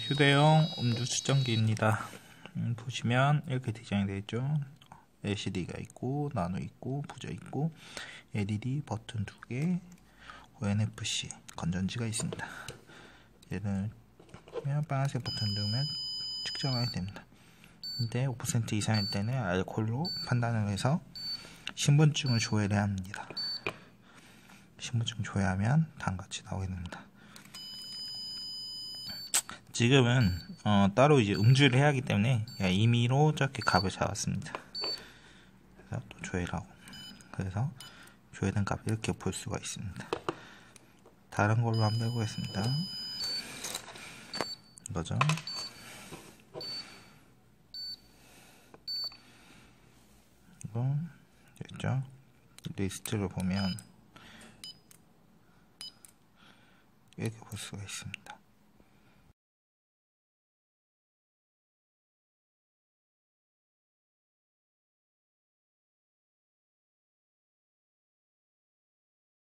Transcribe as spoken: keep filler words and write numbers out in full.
휴대용 음주 측정기입니다. 음, 보시면 이렇게 디자인 되어 있죠. 엘시디가 있고 나노 있고 부저 있고 엘이디 버튼 두 개, 오엔에프씨 건전지가 있습니다. 얘는 빨간색 버튼 누르면 측정하게 됩니다. 근데 오 퍼센트 이상일 때는 알코올로 판단을 해서 신분증을 조회해야 합니다. 신분증 조회하면 다음같이 나오게 됩니다. 지금은 어, 따로 이제 음주를 해야 하기 때문에 임의로 저렇게 값을 잡았습니다. 그래서 또 조회를 하고, 그래서 조회된 값을 이렇게 볼 수가 있습니다. 다른 걸로 한번 해보겠습니다. 이거죠. 이거 있죠. 리스트를 보면 이렇게 볼 수가 있습니다.